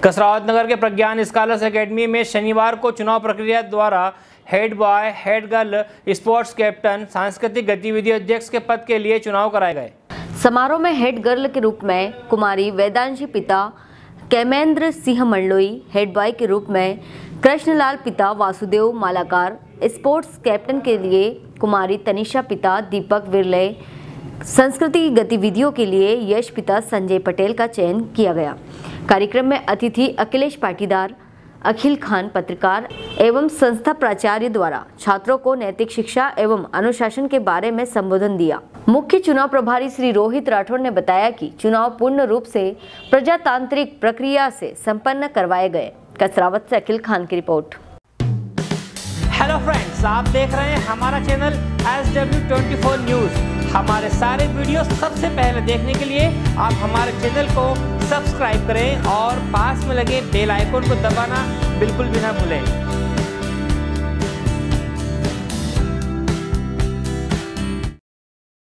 कसरावत नगर के प्रज्ञान scholars academy में शनिवार को चुनाव प्रक्रिया द्वारा head boy, head girl, sports captain, सांस्कृतिक गतिविधि अध्यक्ष के पद के लिए चुनाव कराए गए। समारोह में हेड गर्ल के रूप में कुमारी वेदांशी पिता कैमेंद्र सिंह मंडलोई, हेड बॉय के रूप में कृष्णलाल पिता वासुदेव मालाकार, स्पोर्ट्स कैप्टन के लिए कुमारी तनिषा पिता दीपक विरले, संस्कृति गतिविधियों के लिए यश पिता संजय पटेल का चयन किया गया। कार्यक्रम में अतिथि अखिलेश पाटीदार, अखिल खान पत्रकार एवं संस्था प्राचार्य द्वारा छात्रों को नैतिक शिक्षा एवं अनुशासन के बारे में संबोधन दिया। मुख्य चुनाव प्रभारी श्री रोहित राठौड़ ने बताया कि चुनाव पूर्ण रूप से प्रजातांत्रिक प्रक्रिया से संपन्न करवाए गए। कसरावत से अखिल खान की रिपोर्ट। हेलो फ्रेंड्स, आप देख रहे हैं हमारा चैनल SW24 न्यूज। हमारे सारे वीडियो सबसे पहले देखने के लिए आप हमारे चैनल को सब्सक्राइब करें और पास में लगे बेल आइकन को दबाना बिल्कुल भी ना भूलें।